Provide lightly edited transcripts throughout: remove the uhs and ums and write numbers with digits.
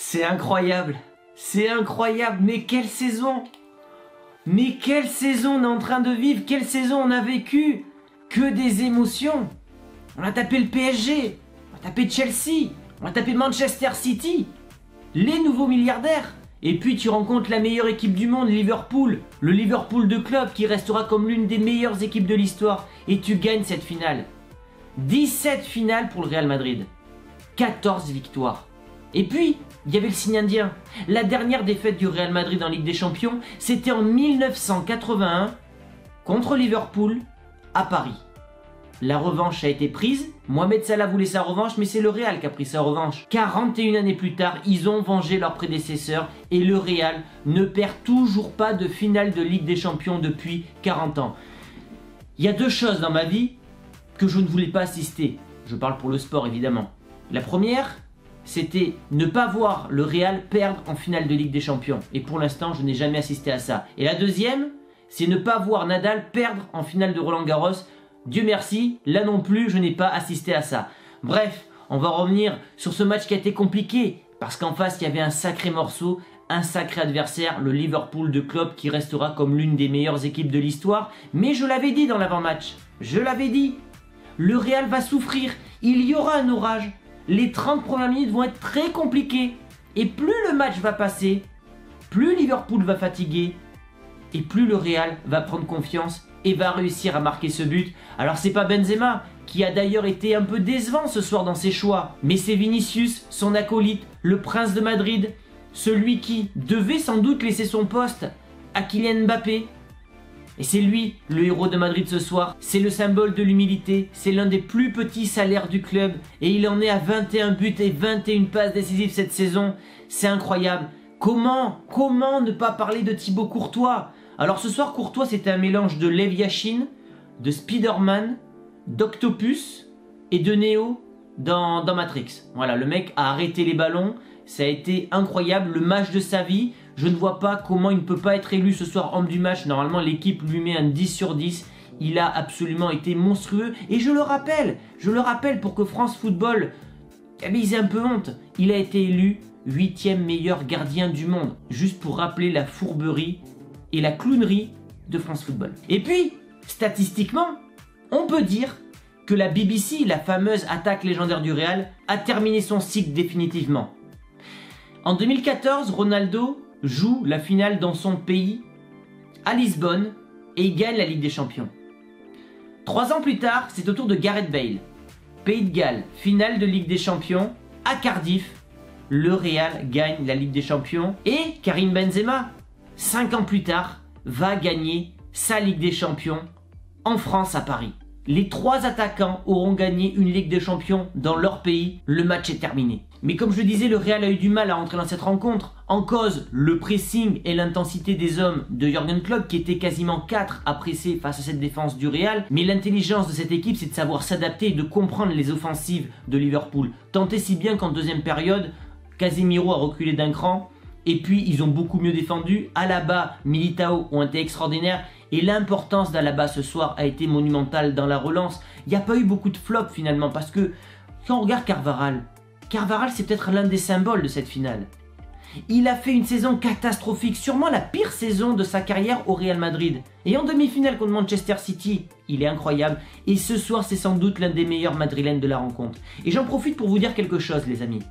C'est incroyable. C'est incroyable. Mais quelle saison! Mais quelle saison on est en train de vivre! Quelle saison on a vécu! Que des émotions! On a tapé le PSG, on a tapé Chelsea, on a tapé Manchester City, les nouveaux milliardaires. Et puis tu rencontres la meilleure équipe du monde, Liverpool, le Liverpool de club qui restera comme l'une des meilleures équipes de l'histoire. Et tu gagnes cette finale. 17 finales pour le Real Madrid, 14 victoires. Et puis, il y avait le signe indien. La dernière défaite du Real Madrid en Ligue des Champions, c'était en 1981 contre Liverpool à Paris. La revanche a été prise, Mohamed Salah voulait sa revanche, mais c'est le Real qui a pris sa revanche. 41 années plus tard, ils ont vengé leurs prédécesseurs et le Real ne perd toujours pas de finale de Ligue des Champions depuis 40 ans. Il y a deux choses dans ma vie que je ne voulais pas assister. Je parle pour le sport évidemment. La première, c'était ne pas voir le Real perdre en finale de Ligue des Champions. Et pour l'instant, je n'ai jamais assisté à ça. Et la deuxième, c'est ne pas voir Nadal perdre en finale de Roland-Garros. Dieu merci, là non plus, je n'ai pas assisté à ça. Bref, on va revenir sur ce match qui a été compliqué. Parce qu'en face, il y avait un sacré morceau, un sacré adversaire, le Liverpool de Klopp qui restera comme l'une des meilleures équipes de l'histoire. Mais je l'avais dit dans l'avant-match, je l'avais dit. Le Real va souffrir, il y aura un orage. Les 30 premières minutes vont être très compliquées. Et plus le match va passer, plus Liverpool va fatiguer. Et plus le Real va prendre confiance et va réussir à marquer ce but. Alors c'est pas Benzema, qui a d'ailleurs été un peu décevant ce soir dans ses choix. Mais c'est Vinicius, son acolyte, le prince de Madrid. Celui qui devait sans doute laisser son poste à Kylian Mbappé. Et c'est lui, le héros de Madrid ce soir. C'est le symbole de l'humilité. C'est l'un des plus petits salaires du club. Et il en est à 21 buts et 21 passes décisives cette saison. C'est incroyable. Comment ne pas parler de Thibaut Courtois? Alors ce soir, Courtois, c'était un mélange de Lev Yashin, de Spider-Man, d'Octopus et de Neo dans Matrix. Voilà, le mec a arrêté les ballons. Ça a été incroyable, le match de sa vie. Je ne vois pas comment il ne peut pas être élu ce soir homme du match. Normalement, l'équipe lui met un 10 sur 10. Il a absolument été monstrueux. Et je le rappelle pour que France Football ils aient un peu honte. Il a été élu 8e meilleur gardien du monde. Juste pour rappeler la fourberie et la clownerie de France Football. Et puis, statistiquement, on peut dire que la BBC, la fameuse attaque légendaire du Real, a terminé son cycle définitivement. En 2014, Ronaldo joue la finale dans son pays, à Lisbonne, et il gagne la Ligue des Champions. 3 ans plus tard, c'est au tour de Gareth Bale. Pays de Galles, finale de Ligue des Champions, à Cardiff, le Real gagne la Ligue des Champions. Et Karim Benzema, 5 ans plus tard, va gagner sa Ligue des Champions en France à Paris. Les 3 attaquants auront gagné une Ligue des Champions dans leur pays. Le match est terminé. Mais comme je le disais, le Real a eu du mal à rentrer dans cette rencontre. En cause, le pressing et l'intensité des hommes de Jürgen Klopp, qui étaient quasiment 4 à presser face à cette défense du Real. Mais l'intelligence de cette équipe, c'est de savoir s'adapter et de comprendre les offensives de Liverpool. Tant et si bien qu'en deuxième période, Casemiro a reculé d'un cran. Et puis, ils ont beaucoup mieux défendu. Alaba, Militao ont été extraordinaires. Et l'importance d'Alaba ce soir a été monumentale dans la relance. Il n'y a pas eu beaucoup de flops finalement. Parce que quand on regarde Carvajal, c'est peut-être l'un des symboles de cette finale. Il a fait une saison catastrophique, sûrement la pire saison de sa carrière au Real Madrid. Et en demi-finale contre Manchester City, il est incroyable. Et ce soir, c'est sans doute l'un des meilleurs madrilènes de la rencontre. Et j'en profite pour vous dire quelque chose, les amis.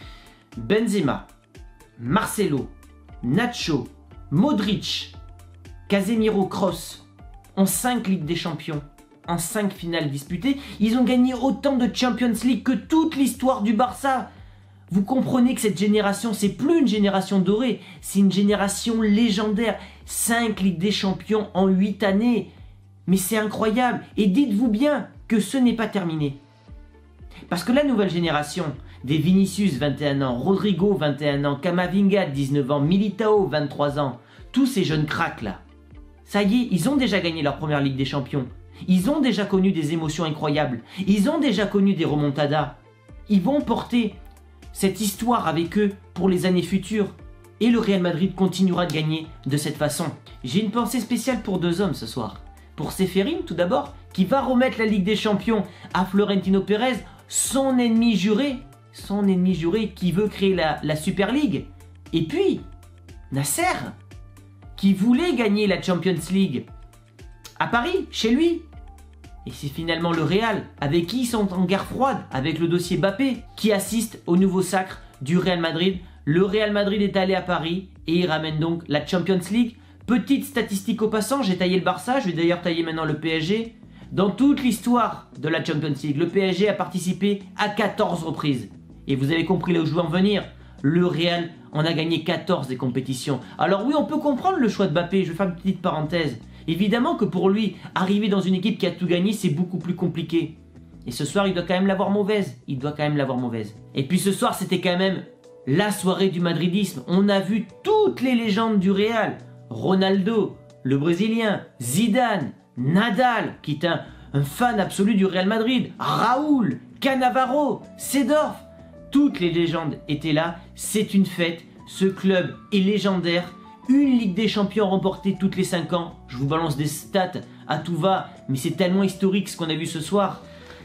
Benzema, Marcelo, Nacho, Modric, Casemiro, Kroos ont 5 Ligues des Champions. En 5 finales disputées, ils ont gagné autant de Champions League que toute l'histoire du Barça. Vous comprenez que cette génération, c'est plus une génération dorée, c'est une génération légendaire. 5 Ligues des Champions en 8 années. Mais c'est incroyable. Et dites-vous bien que ce n'est pas terminé. Parce que la nouvelle génération, des Vinicius 21 ans, Rodrigo 21 ans, Camavinga 19 ans, Militao 23 ans, tous ces jeunes cracks là, ça y est, ils ont déjà gagné leur première Ligue des Champions. Ils ont déjà connu des émotions incroyables. Ils ont déjà connu des remontadas. Ils vont porter cette histoire avec eux pour les années futures. Et le Real Madrid continuera de gagner de cette façon. J'ai une pensée spéciale pour 2 hommes ce soir. Pour Ceferin tout d'abord, qui va remettre la Ligue des Champions à Florentino Pérez, son ennemi juré. son ennemi juré qui veut créer la Super League. Et puis, Nasser, qui voulait gagner la Champions League à Paris, chez lui. Et c'est finalement le Real, avec qui ils sont en guerre froide, avec le dossier Mbappé, qui assiste au nouveau sacre du Real Madrid. Le Real Madrid est allé à Paris et il ramène donc la Champions League. Petite statistique au passant, j'ai taillé le Barça, je vais d'ailleurs tailler maintenant le PSG. Dans toute l'histoire de la Champions League, le PSG a participé à 14 reprises. Et vous avez compris là où je veux en venir. Le Real en a gagné 14 des compétitions. Alors oui, on peut comprendre le choix de Mbappé, je vais faire une petite parenthèse. Évidemment que pour lui, arriver dans une équipe qui a tout gagné, c'est beaucoup plus compliqué. Et ce soir, il doit quand même l'avoir mauvaise. Et puis ce soir, c'était quand même la soirée du madridisme. On a vu toutes les légendes du Real. Ronaldo, le Brésilien, Zidane, Nadal, qui est un fan absolu du Real Madrid, Raoul, Cannavaro, Seedorf. Toutes les légendes étaient là. C'est une fête. Ce club est légendaire. Une Ligue des Champions remportée toutes les 5 ans. Je vous balance des stats à tout va, mais c'est tellement historique ce qu'on a vu ce soir.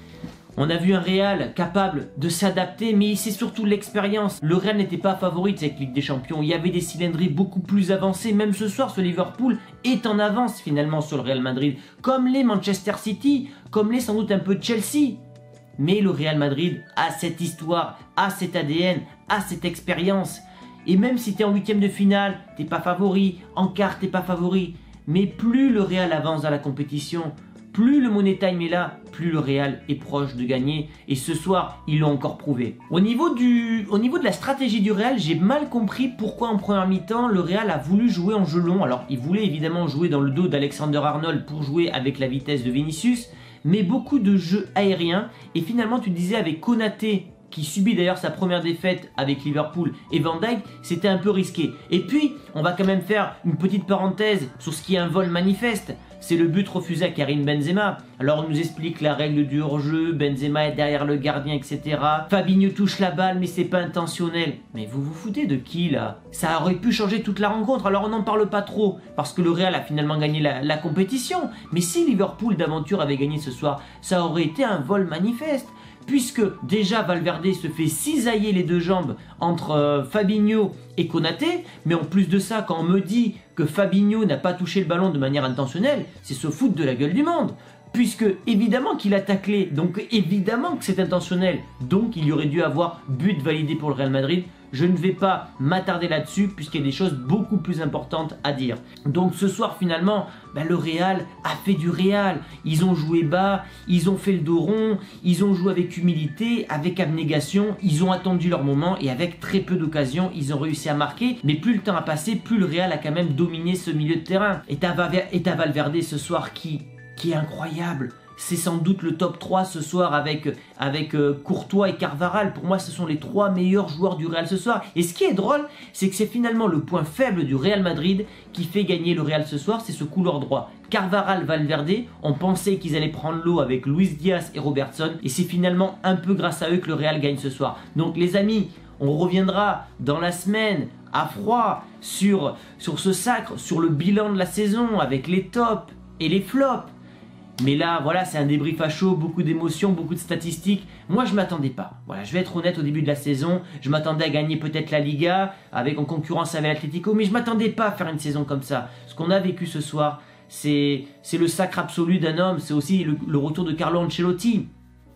On a vu un Real capable de s'adapter, mais c'est surtout l'expérience. Le Real n'était pas favori de cette Ligue des Champions. Il y avait des cylindrées beaucoup plus avancées. Même ce soir, ce Liverpool est en avance finalement sur le Real Madrid. Comme les Manchester City, comme les sans doute un peu Chelsea. Mais le Real Madrid a cette histoire, a cet ADN, a cette expérience. Et même si tu es en huitième de finale, t'es pas favori, en quart t'es pas favori. Mais plus le Real avance dans la compétition, plus le Money Time est là, plus le Real est proche de gagner. Et ce soir, ils l'ont encore prouvé. Au niveau de la stratégie du Real, j'ai mal compris pourquoi en première mi-temps, le Real a voulu jouer en jeu long. Alors, il voulait évidemment jouer dans le dos d'Alexander-Arnold pour jouer avec la vitesse de Vinicius. Mais beaucoup de jeux aériens. Et finalement, tu disais avec Konaté, qui subit d'ailleurs sa première défaite avec Liverpool, et Van Dijk, c'était un peu risqué. Et puis, on va quand même faire une petite parenthèse sur ce qui est un vol manifeste. C'est le but refusé à Karim Benzema. Alors on nous explique la règle du hors-jeu, Benzema est derrière le gardien, etc. Fabinho touche la balle, mais c'est pas intentionnel. Mais vous vous foutez de qui là? Ça aurait pu changer toute la rencontre, alors on n'en parle pas trop, parce que le Real a finalement gagné la compétition. Mais si Liverpool d'aventure avait gagné ce soir, ça aurait été un vol manifeste. Puisque déjà Valverde se fait cisailler les deux jambes entre Fabinho et Konaté, mais en plus de ça, quand on me dit que Fabinho n'a pas touché le ballon de manière intentionnelle, c'est se foutre de la gueule du monde. Puisque évidemment qu'il a taclé, donc évidemment que c'est intentionnel, donc il y aurait dû avoir but validé pour le Real Madrid. Je ne vais pas m'attarder là-dessus puisqu'il y a des choses beaucoup plus importantes à dire. Donc ce soir finalement, le Real a fait du Real. Ils ont joué bas, ils ont fait le dos rond, ils ont joué avec humilité, avec abnégation, ils ont attendu leur moment et avec très peu d'occasions, ils ont réussi à marquer. Mais plus le temps a passé, plus le Real a quand même dominé ce milieu de terrain. Et t'as Valverde ce soir qui est incroyable. C'est sans doute le top 3 ce soir avec Courtois et Carvajal. Pour moi, ce sont les 3 meilleurs joueurs du Real ce soir. Et ce qui est drôle, c'est que c'est finalement le point faible du Real Madrid qui fait gagner le Real ce soir, c'est ce couloir droit. Carvajal, Valverde, on pensait qu'ils allaient prendre l'eau avec Luis Diaz et Robertson. Et c'est finalement un peu grâce à eux que le Real gagne ce soir. Donc les amis, on reviendra dans la semaine à froid sur ce sacre, sur le bilan de la saison avec les tops et les flops. Mais là, voilà, c'est un débrief à chaud, beaucoup d'émotions, beaucoup de statistiques. Moi, je m'attendais pas. Voilà, je vais être honnête au début de la saison. Je m'attendais à gagner peut-être la Liga, en concurrence avec l'Atlético, mais je m'attendais pas à faire une saison comme ça. Ce qu'on a vécu ce soir, c'est le sacre absolu d'un homme. C'est aussi le retour de Carlo Ancelotti,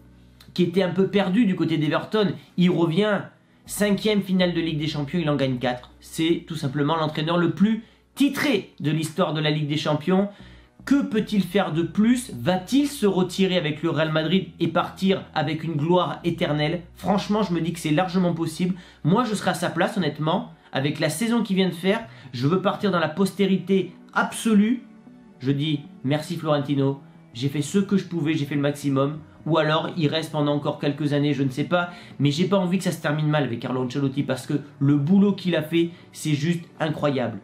qui était un peu perdu du côté d'Everton. Il revient, 5e finale de Ligue des Champions, il en gagne 4. C'est tout simplement l'entraîneur le plus titré de l'histoire de la Ligue des Champions. Que peut-il faire de plus? Va-t-il se retirer avec le Real Madrid et partir avec une gloire éternelle? Franchement, je me dis que c'est largement possible. Moi, je serai à sa place, honnêtement. Avec la saison qu'il vient de faire, je veux partir dans la postérité absolue. Je dis merci Florentino. J'ai fait ce que je pouvais, j'ai fait le maximum. Ou alors, il reste pendant encore quelques années, je ne sais pas. Mais j'ai pas envie que ça se termine mal avec Carlo Ancelotti parce que le boulot qu'il a fait, c'est juste incroyable.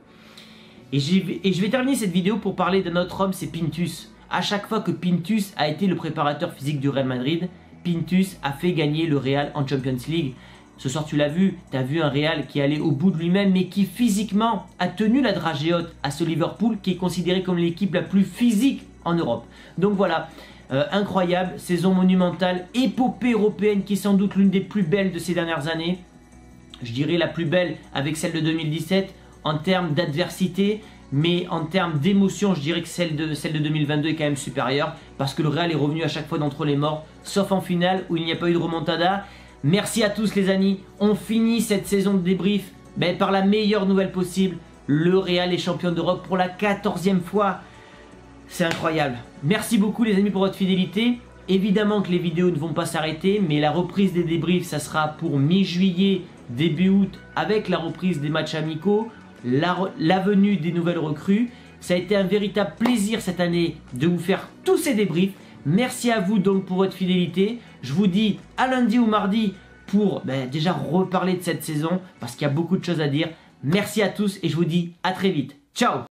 Et je vais terminer cette vidéo pour parler d'un autre homme, c'est Pintus. À chaque fois que Pintus a été le préparateur physique du Real Madrid, Pintus a fait gagner le Real en Champions League. Ce soir tu l'as vu, tu as vu un Real qui allait au bout de lui-même mais qui physiquement a tenu la dragée haute à ce Liverpool qui est considéré comme l'équipe la plus physique en Europe. Donc voilà, incroyable, saison monumentale, épopée européenne qui est sans doute l'une des plus belles de ces dernières années. Je dirais la plus belle avec celle de 2017 en termes d'adversité, mais en termes d'émotion, je dirais que celle de 2022 est quand même supérieure parce que le Real est revenu à chaque fois d'entre les morts, sauf en finale où il n'y a pas eu de remontada. Merci à tous les amis, on finit cette saison de débrief par la meilleure nouvelle possible. Le Real est champion d'Europe pour la 14e fois. C'est incroyable. Merci beaucoup les amis pour votre fidélité. Évidemment que les vidéos ne vont pas s'arrêter, mais la reprise des débriefs, ça sera pour mi-juillet, début août, avec la reprise des matchs amicaux, la venue des nouvelles recrues. Ça a été un véritable plaisir cette année de vous faire tous ces débriefs. Merci à vous donc pour votre fidélité. Je vous dis à lundi ou mardi pour déjà reparler de cette saison parce qu'il y a beaucoup de choses à dire. Merci à tous et je vous dis à très vite. Ciao!